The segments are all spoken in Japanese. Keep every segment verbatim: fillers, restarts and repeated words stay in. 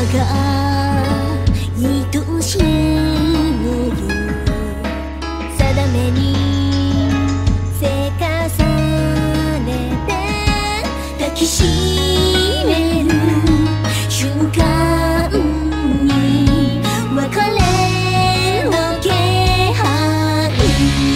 が愛しいのよ。定めにせかされて抱きしめる瞬間に別れの気配。待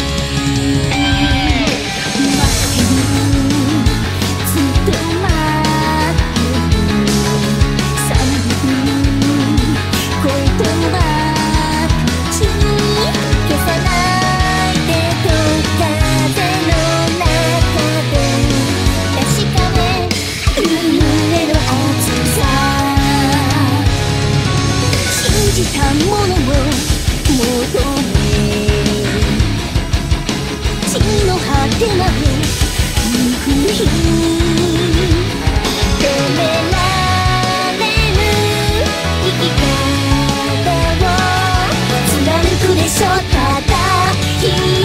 ってる、ずっと待ってる。寒い声とは口消さないでと風の中で確かめ運命の熱さ。信じたものを求め地の果てまで行く日、止められる生き方を貫くでしょ。ただ一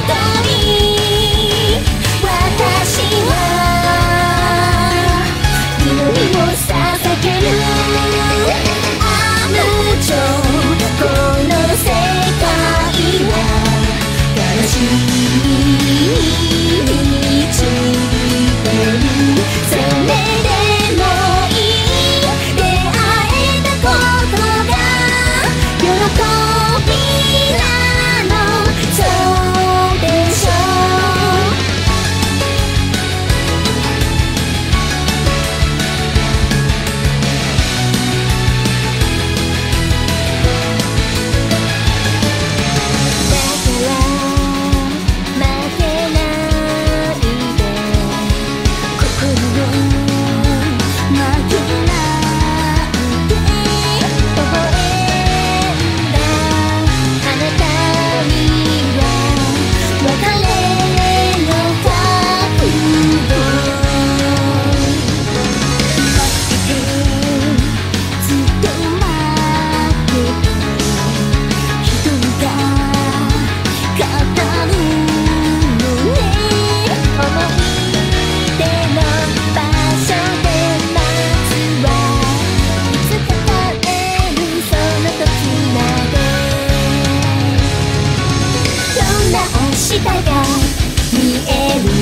人私は祈りを捧げる。アムチョこの世界は悲しみに満ちてる。それでもいい、出会えたことが喜びなの。そうでしょう。だから負けないで、心を負けないで。微笑んだあなたには別れの覚悟。待ってて、ずっと待ってて。人が語るのね。思い出の場所で待つわ。いつか帰れるその時まで。どんな明日が見える。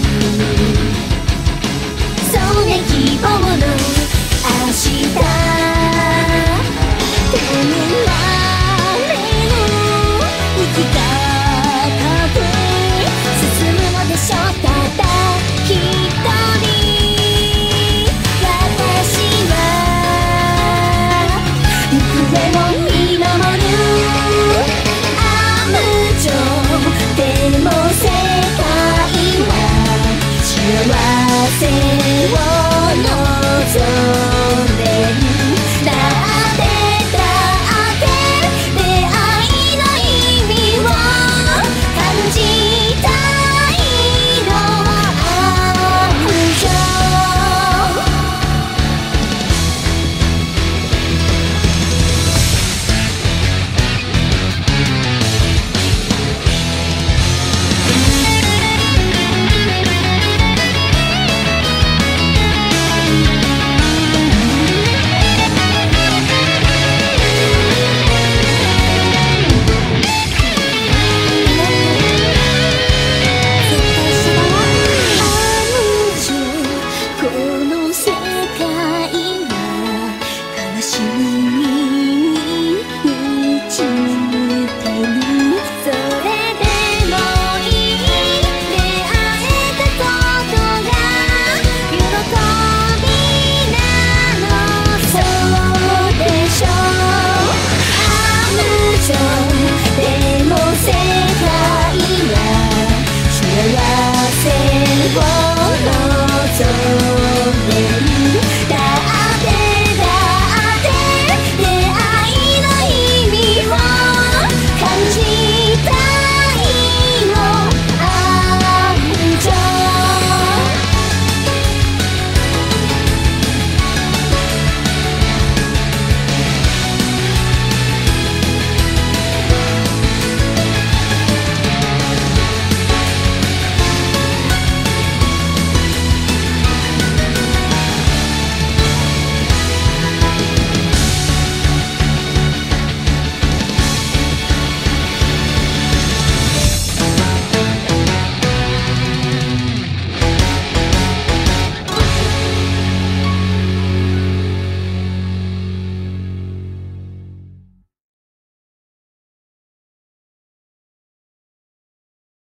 それ希望の明日。手になれる生き方で進むのでしょ。ただ一人私は行方を見守る。アムチョでも世界は幸せを望んでる。だってだって出会いの意味を感じたいの。アムチョこの世界は悲しみ